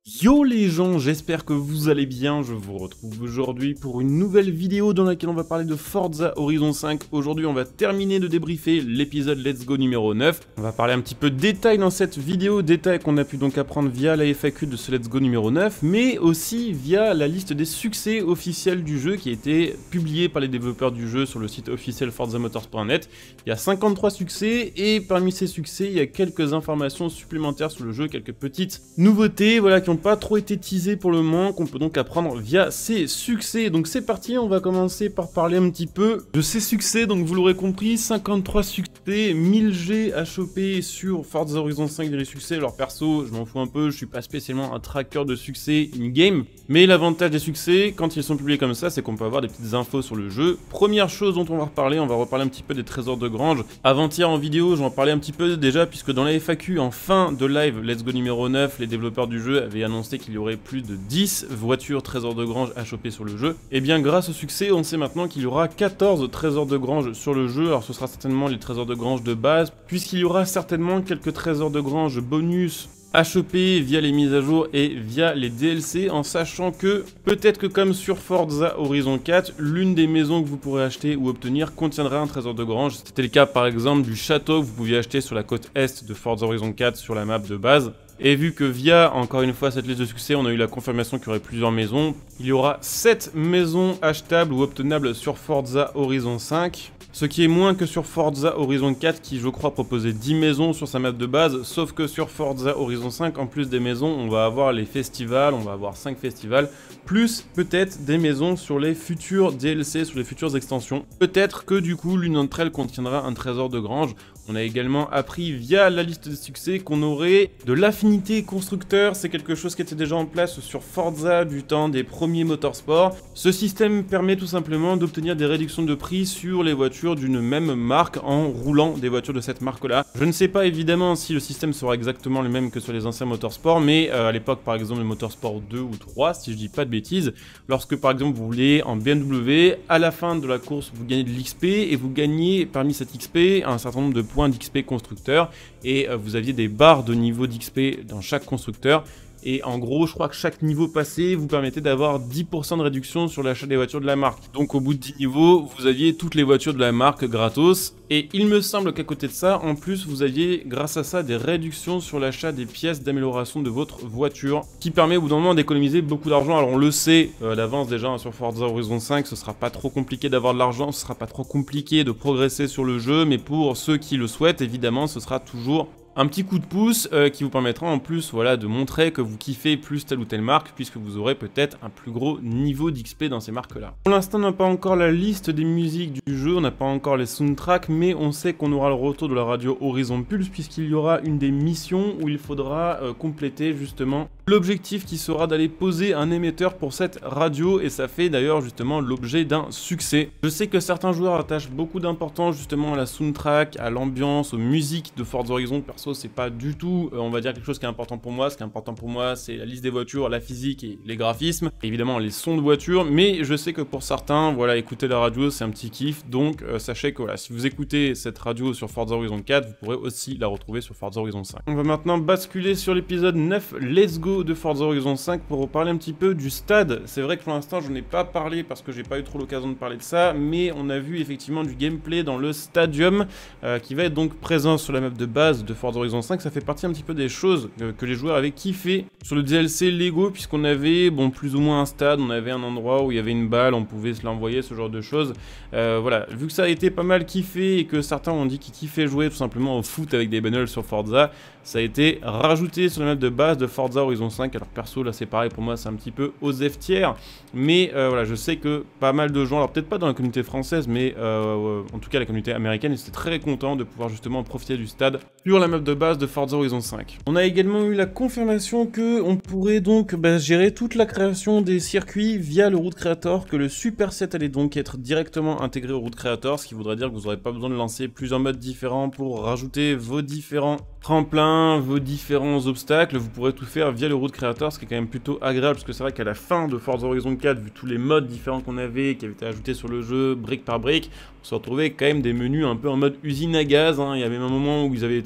Yo les gens, j'espère que vous allez bien, je vous retrouve aujourd'hui pour une nouvelle vidéo dans laquelle on va parler de Forza Horizon 5. Aujourd'hui on va terminer de débriefer l'épisode Let's Go numéro 9. On va parler un petit peu de détails dans cette vidéo, détails qu'on a pu donc apprendre via la FAQ de ce Let's Go numéro 9, mais aussi via la liste des succès officiels du jeu qui a été publiée par les développeurs du jeu sur le site officiel forzamotors.net. Il y a 53 succès et parmi ces succès, il y a quelques informations supplémentaires sur le jeu, quelques petites nouveautés voilà, qui ont pas trop été teasées pour le moment, qu'on peut donc apprendre via ces succès. Donc c'est parti, on va commencer par parler un petit peu de ces succès. Donc vous l'aurez compris, 53 succès, 1000 G à choper sur Forza Horizon 5 des succès. Alors perso, je m'en fous un peu, je suis pas spécialement un tracker de succès in-game, mais l'avantage des succès, quand ils sont publiés comme ça, c'est qu'on peut avoir des petites infos sur le jeu. Première chose dont on va reparler un petit peu des trésors de grange. Avant-hier en vidéo, j'en parlais un petit peu déjà, puisque dans la FAQ, en fin de live Let's Go numéro 9, les développeurs du jeu avaient annoncé qu'il y aurait plus de 10 voitures trésors de grange à choper sur le jeu. Et bien grâce au succès, on sait maintenant qu'il y aura 14 trésors de grange sur le jeu. Alors ce sera certainement les trésors de grange de base, puisqu'il y aura certainement quelques trésors de grange bonus à choper via les mises à jour et via les DLC, en sachant que peut-être que comme sur Forza Horizon 4, l'une des maisons que vous pourrez acheter ou obtenir contiendra un trésor de grange. C'était le cas par exemple du château que vous pouviez acheter sur la côte est de Forza Horizon 4 sur la map de base. Et vu que via, encore une fois, cette liste de succès, on a eu la confirmation qu'il y aurait plusieurs maisons, il y aura 7 maisons achetables ou obtenables sur Forza Horizon 5. Ce qui est moins que sur Forza Horizon 4 qui, je crois, proposait 10 maisons sur sa map de base, sauf que sur Forza Horizon 5, en plus des maisons, on va avoir les festivals, on va avoir 5 festivals, plus peut-être des maisons sur les futurs DLC, sur les futures extensions. Peut-être que du coup, l'une d'entre elles contiendra un trésor de grange. On a également appris via la liste des succès qu'on aurait de l'affinité constructeur. C'est quelque chose qui était déjà en place sur Forza du temps des premiers motorsports. Ce système permet tout simplement d'obtenir des réductions de prix sur les voitures d'une même marque en roulant des voitures de cette marque-là. Je ne sais pas évidemment si le système sera exactement le même que sur les anciens motorsports, mais à l'époque par exemple le motorsport 2 ou 3, si je dis pas de bêtises, lorsque par exemple vous voulez en BMW, à la fin de la course vous gagnez de l'XP et vous gagnez parmi cette XP un certain nombre de points d'XP constructeur et vous aviez des barres de niveau d'XP dans chaque constructeur. Et en gros, je crois que chaque niveau passé vous permettait d'avoir 10% de réduction sur l'achat des voitures de la marque. Donc au bout de 10 niveaux, vous aviez toutes les voitures de la marque gratos. Et il me semble qu'à côté de ça, en plus, vous aviez grâce à ça des réductions sur l'achat des pièces d'amélioration de votre voiture, qui permet au bout d'un moment d'économiser beaucoup d'argent. Alors on le sait d'avance déjà hein, sur Forza Horizon 5, ce sera pas trop compliqué d'avoir de l'argent, ce sera pas trop compliqué de progresser sur le jeu, mais pour ceux qui le souhaitent, évidemment, ce sera toujours un petit coup de pouce qui vous permettra en plus voilà, de montrer que vous kiffez plus telle ou telle marque, puisque vous aurez peut-être un plus gros niveau d'XP dans ces marques-là. Pour l'instant, on n'a pas encore la liste des musiques du jeu, on n'a pas encore les soundtracks, mais on sait qu'on aura le retour de la radio Horizon Pulse, puisqu'il y aura une des missions où il faudra compléter justement l'objectif qui sera d'aller poser un émetteur pour cette radio, et ça fait d'ailleurs justement l'objet d'un succès. Je sais que certains joueurs attachent beaucoup d'importance justement à la soundtrack, à l'ambiance, aux musiques de Forza Horizon. Perso, c'est pas du tout, on va dire, quelque chose qui est important pour moi. Ce qui est important pour moi, c'est la liste des voitures, la physique et les graphismes, et évidemment les sons de voiture, mais je sais que pour certains, voilà, écouter la radio, c'est un petit kiff, donc sachez que voilà, si vous écoutez cette radio sur Forza Horizon 4, vous pourrez aussi la retrouver sur Forza Horizon 5. On va maintenant basculer sur l'épisode 9, Let's Go de Forza Horizon 5 pour reparler un petit peu du stade. C'est vrai que pour l'instant je n'en ai pas parlé parce que j'ai pas eu trop l'occasion de parler de ça, mais on a vu effectivement du gameplay dans le stadium qui va être donc présent sur la map de base de Forza Horizon 5. Ça fait partie un petit peu des choses que les joueurs avaient kiffé sur le DLC Lego, puisqu'on avait bon plus ou moins un stade, on avait un endroit où il y avait une balle, on pouvait se l'envoyer, ce genre de choses. Voilà, vu que ça a été pas mal kiffé et que certains ont dit qu'ils kiffaient jouer tout simplement au foot avec des bagnoles sur Forza, ça a été rajouté sur la map de base de Forza Horizon 5. Alors perso là c'est pareil pour moi, c'est un petit peu OSEF tiers, mais voilà, je sais que pas mal de gens, alors peut-être pas dans la communauté française, mais en tout cas la communauté américaine, ils étaient très contents de pouvoir justement profiter du stade sur la map de base de Forza Horizon 5. On a également eu la confirmation que on pourrait donc gérer toute la création des circuits via le Route Creator, que le Superset allait donc être directement intégré au Route Creator, ce qui voudrait dire que vous n'aurez pas besoin de lancer plusieurs modes différents pour rajouter vos différents tremplins, vos différents obstacles, vous pourrez tout faire via le Route Creator, ce qui est quand même plutôt agréable, parce que c'est vrai qu'à la fin de Forza Horizon 4, vu tous les modes différents qu'on avait, qui avaient été ajoutés sur le jeu, brique par brique, on se retrouvait quand même des menus un peu en mode usine à gaz, hein. Il y avait un moment où ils avaient tellement plus de place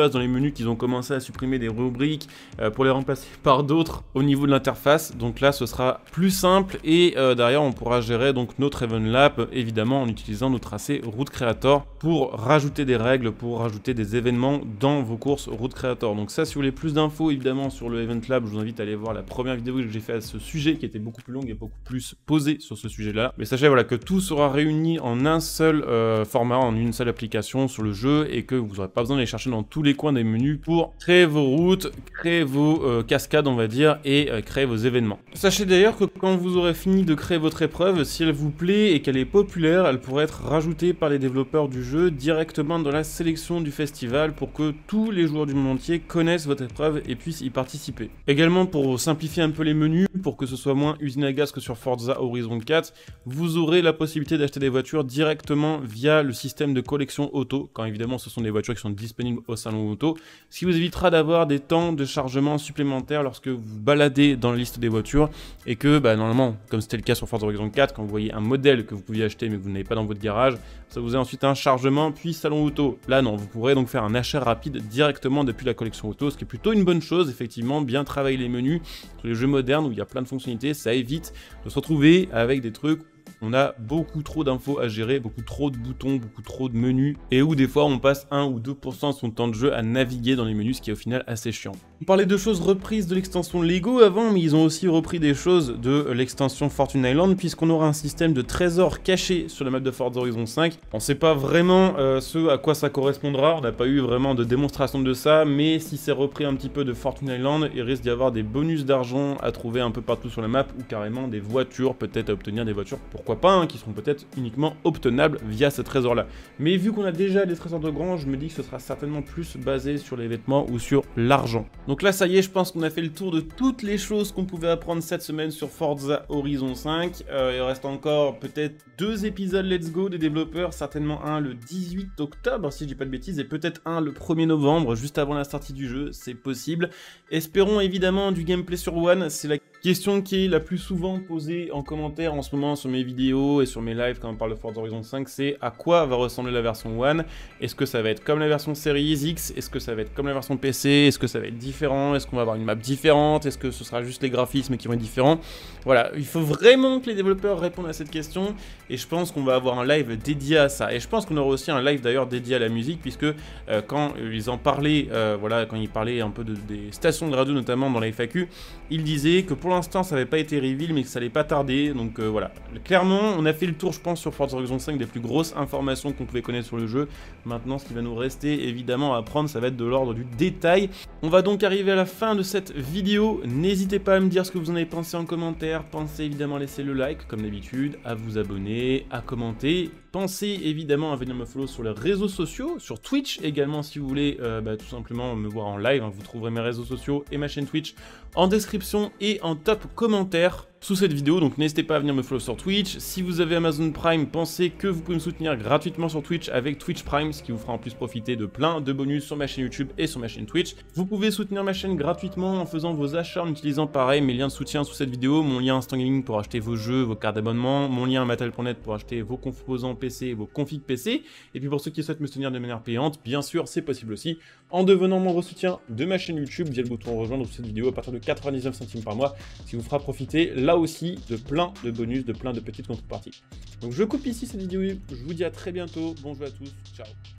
place dans les menus qu'ils ont commencé à supprimer des rubriques pour les remplacer par d'autres au niveau de l'interface. Donc là, ce sera plus simple et derrière, on pourra gérer donc notre Event Lab, évidemment en utilisant nos tracés Route Creator pour rajouter des règles, pour rajouter des événements dans vos courses Route Creator. Donc ça, si vous voulez plus d'infos évidemment sur le Event Lab, je vous invite à aller voir la première vidéo que j'ai fait à ce sujet qui était beaucoup plus longue et beaucoup plus posée sur ce sujet-là. Mais sachez voilà, que tout sera réuni en un seul format, en une seule application sur le jeu et que vous n'aurez pas besoin d'aller chercher dans tous les coins des menus pour créer vos routes, créer vos cascades on va dire et créer vos événements. Sachez d'ailleurs que quand vous aurez fini de créer votre épreuve, si elle vous plaît et qu'elle est populaire, elle pourrait être rajoutée par les développeurs du jeu directement dans la sélection du festival pour que tous les joueurs du monde entier connaissent votre épreuve et puissent y participer. Également pour simplifier un peu les menus, pour que ce soit moins usine à gaz que sur Forza Horizon 4, vous aurez la possibilité d'acheter des voitures directement via le système de collection auto, quand évidemment ce sont des voitures qui sont disponibles au salon auto, ce qui vous évitera d'avoir des temps de chargement supplémentaires lorsque vous baladez dans la liste des voitures et que normalement, comme c'était le cas sur Forza Horizon 4, quand vous voyez un modèle que vous pouviez acheter mais que vous n'avez pas dans votre garage, ça vous a ensuite un chargement puis salon auto. Là non, vous pourrez donc faire un achat rapide directement depuis la collection auto, ce qui est plutôt une bonne chose, effectivement, bien travailler les menus sur les jeux modernes où il y a plein de fonctionnalités, ça évite de se retrouver avec des trucs. On a beaucoup trop d'infos à gérer, beaucoup trop de boutons, beaucoup trop de menus, et où des fois on passe 1 ou 2% de son temps de jeu à naviguer dans les menus, ce qui est au final assez chiant. On parlait de choses reprises de l'extension Lego avant, mais ils ont aussi repris des choses de l'extension Fortune Island, puisqu'on aura un système de trésors cachés sur la map de Forza Horizon 5. On ne sait pas vraiment ce à quoi ça correspondra, on n'a pas eu vraiment de démonstration de ça, mais si c'est repris un petit peu de Fortune Island, il risque d'y avoir des bonus d'argent à trouver un peu partout sur la map, ou carrément des voitures, peut-être à obtenir des voitures, pourquoi pas, hein, qui seront peut-être uniquement obtenables via ce trésor là. Mais vu qu'on a déjà des trésors de grange, je me dis que ce sera certainement plus basé sur les vêtements ou sur l'argent. Donc là ça y est, je pense qu'on a fait le tour de toutes les choses qu'on pouvait apprendre cette semaine sur Forza Horizon 5. Il reste encore peut-être 2 épisodes Let's Go des développeurs, certainement un le 18 octobre si je dis pas de bêtises, et peut-être un le 1er novembre, juste avant la sortie du jeu, c'est possible. Espérons évidemment du gameplay sur One, c'est la question qui est la plus souvent posée en commentaire en ce moment sur mes vidéos et sur mes lives quand on parle de Forza Horizon 5, c'est à quoi va ressembler la version One? Est-ce que ça va être comme la version Series X? Est-ce que ça va être comme la version PC? Est-ce que ça va être différent? Est-ce qu'on va avoir une map différente? Est-ce que ce sera juste les graphismes qui vont être différents? Voilà, il faut vraiment que les développeurs répondent à cette question et je pense qu'on va avoir un live dédié à ça. Et je pense qu'on aura aussi un live d'ailleurs dédié à la musique puisque quand ils en parlaient, voilà, quand ils parlaient un peu des stations de radio notamment dans la FAQ, ils disaient que pour l'instant ça n'avait pas été reveal mais que ça allait pas tarder, donc voilà. Clairement on a fait le tour je pense sur Forza Horizon 5 des plus grosses informations qu'on pouvait connaître sur le jeu. Maintenant ce qui va nous rester évidemment à apprendre, ça va être de l'ordre du détail. On va donc arriver à la fin de cette vidéo, n'hésitez pas à me dire ce que vous en avez pensé en commentaire, pensez évidemment à laisser le like comme d'habitude, à vous abonner, à commenter. Pensez évidemment à venir me follow sur les réseaux sociaux, sur Twitch également si vous voulez tout simplement me voir en live, hein. Vous trouverez mes réseaux sociaux et ma chaîne Twitch en description et en top commentaire sous cette vidéo, donc n'hésitez pas à venir me follow sur Twitch. Si vous avez Amazon Prime, pensez que vous pouvez me soutenir gratuitement sur Twitch avec Twitch Prime, ce qui vous fera en plus profiter de plein de bonus sur ma chaîne YouTube et sur ma chaîne Twitch. Vous pouvez soutenir ma chaîne gratuitement en faisant vos achats en utilisant pareil mes liens de soutien sous cette vidéo, mon lien Instant Gaming pour acheter vos jeux, vos cartes d'abonnement, mon lien Mattel.net pour acheter vos composants PC et vos configs PC, et puis pour ceux qui souhaitent me soutenir de manière payante, bien sûr c'est possible aussi, en devenant membre soutien de ma chaîne YouTube via le bouton rejoindre sous cette vidéo à partir de 99 centimes par mois, ce qui vous fera profiter là aussi de plein de bonus, de plein de petites contreparties. Donc je coupe ici cette vidéo, je vous dis à très bientôt, bon jeu à tous, ciao.